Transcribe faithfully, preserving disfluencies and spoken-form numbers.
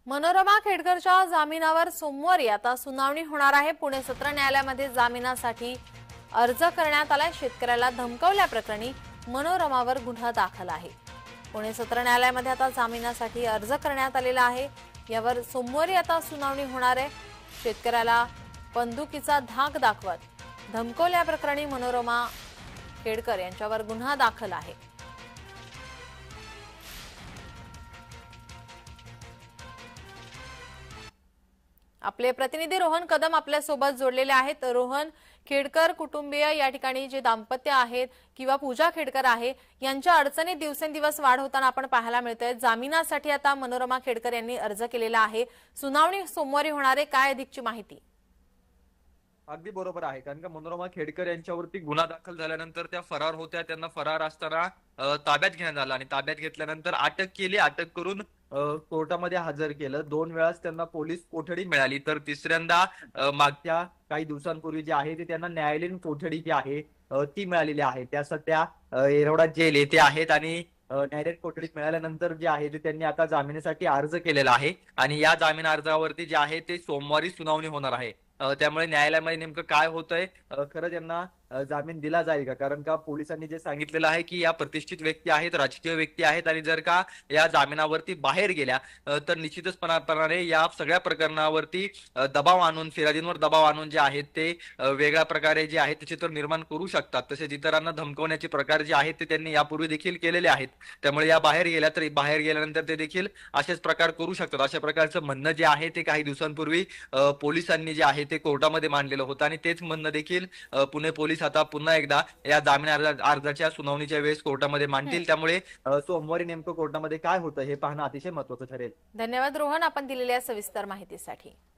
मनोरमा खेडकरच्या जामिनावर सोमवारी आता सुनावणी होणार आहे। पुणे सत्र न्यायालयामध्ये जामिनासाठी अर्ज करण्यात आलाय। शेतकऱ्याला धमकावल्याप्रकरणी मनोरमावर गुन्हा दाखल आहे। पुणे सत्र न्यायालयामध्ये आता जामिनासाठी अर्ज करण्यात आलेला आहे। यावर सोमवारी आता सुनावणी होणार आहे। शेतकऱ्याला बंदुकीचा धाक दाखवत धमकावल्याप्रकरणी मनोरमा खेडकर यांच्यावर गुन्हा दाखल आहे। आपले प्रतिनिधी रोहन कदम आपल्या सोबत जोडलेले आहेत। रोहन, खेडकर कुटुंबीय या ठिकाणी जे दाम्पत्य आहेत किंवा पूजा खेडकर आहे यांच्या अडचणीत दिवसेंदिवस वाढ होताना आपण पाहायला मिळतोय। जामिनासाठी आता मनोरमा खेडकर यांनी अर्ज केलेला आहे। सुनावणी सोमवारी होणार आहे, काय अधिकची माहिती? अगदी बरोबर आहे, कारण का मनोरमा खेडकर यांच्यावरती गुन्हा दाखल झाल्यानंतर त्या फरार होत्या। त्यांना फरार असताना ताब्यात घेण्यात आलं आणि ताब्यात घेतल्यानंतर अटक केली। अटक करून कोर्टामध्ये हजर केलं। दोन वेळास त्यांना पोलीस कोठडी मिळाली, तर तिसऱ्यांदा मागच्या काही दिवसांपूर्वी जे आहे ते त्यांना न्यायालयीन कोठडी जी आहे ती मिळालेली आहे। त्या सध्या येरवडा जेल येथे आहेत आणि न्यायालयीन कोठडीत मिळाल्यानंतर जे आहे ते त्यांनी आता जामिनासाठी अर्ज केलेला आहे आणि या जामीन अर्जावरती जे आहे ते सोमवारी सुनावणी होणार आहे। त्यामुळे न्यायालयामध्ये नेमकं काय होतंय, खरं त्यांना जामीन दिला जाईल का? कारण का पोलिसांनी जे सांगितलेलं आहे की या प्रतिष्ठित व्यक्ती आहेत, राजकीय व्यक्ती आहेत आणि जर का या जामिनावरती बाहेर गेल्या तर निश्चितचपणाने या सगळ्या प्रकरणावरती दबाव आणून, फिर्यादींवर दबाव आणून जे आहेत ते वेगळ्या प्रकारे जे आहेत ते चित्र निर्माण करू शकतात। तसेच इतरांना धमकवण्याचे प्रकार जे आहेत ते त्यांनी यापूर्वी देखील केलेले आहेत। त्यामुळे या बाहेर गेल्या तर बाहेर गेल्यानंतर ते देखील असेच प्रकार करू शकतात। अशा प्रकारचं म्हणणं जे आहे ते काही दिवसांपूर्वी पोलिसांनी जे आहे ते कोर्टामध्ये मांडलेलं होतं आणि तेच म्हणणं देखील पुणे पोलीस आता पुन्हा एकदा या जामीन अर्जाच्या सुनावणीच्या वेळेस कोर्टामध्ये मांडतील। त्यामुळे सोमवारी नेमकं कोर्टामध्ये काय होतं हे पाहणं अतिशय महत्त्वाचं ठरेल। धन्यवाद रोहन, आपण दिलेल्या सविस्तर माहितीसाठी।